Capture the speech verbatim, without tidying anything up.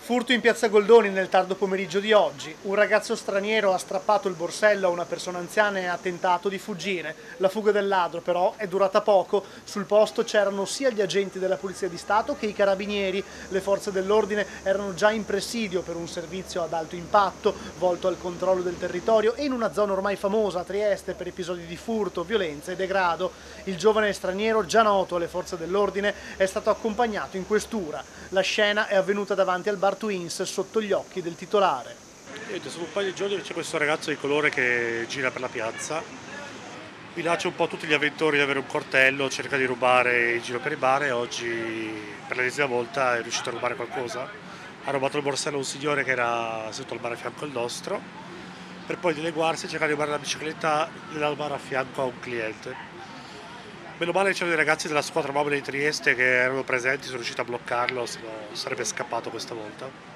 Furto in piazza Goldoni nel tardo pomeriggio di oggi. Un ragazzo straniero ha strappato il borsello a una persona anziana e ha tentato di fuggire. La fuga del ladro però è durata poco. Sul posto c'erano sia gli agenti della Polizia di Stato che i carabinieri. Le forze dell'ordine erano già in presidio per un servizio ad alto impatto volto al controllo del territorio e in una zona ormai famosa a Trieste per episodi di furto, violenza e degrado. Il giovane straniero, già noto alle forze dell'ordine, è stato accompagnato in questura. La scena è avvenuta davanti al bar Twins sotto gli occhi del titolare. Niente, sono un paio di giorni che c'è questo ragazzo di colore che gira per la piazza, minaccia un po' tutti gli avventori di avere un coltello, cerca di rubare in giro per i bar e oggi per l'ennesima volta è riuscito a rubare qualcosa. Ha rubato il borsello a un signore che era seduto al bar a fianco al nostro, per poi dileguarsi e cercare di rubare la bicicletta al bar a fianco a un cliente. Meno male c'erano dei ragazzi della squadra mobile di Trieste che erano presenti, sono riusciti a bloccarlo, se no sarebbe scappato questa volta.